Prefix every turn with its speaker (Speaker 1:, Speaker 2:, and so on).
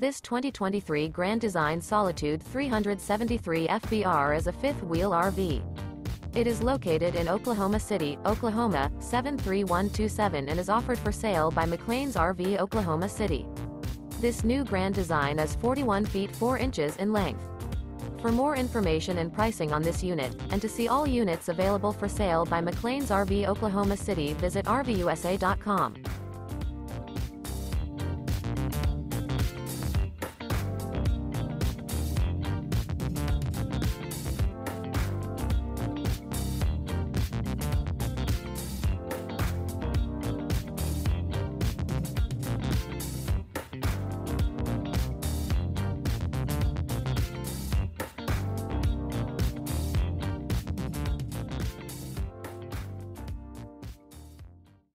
Speaker 1: This 2023 Grand Design Solitude 373 FBR is a fifth-wheel RV. It is located in Oklahoma City, Oklahoma, 73127 and is offered for sale by McClain's RV Oklahoma City. This new Grand Design is 41 feet 4 inches in length. For more information and pricing on this unit, and to see all units available for sale by McClain's RV Oklahoma City, visit RVUSA.com.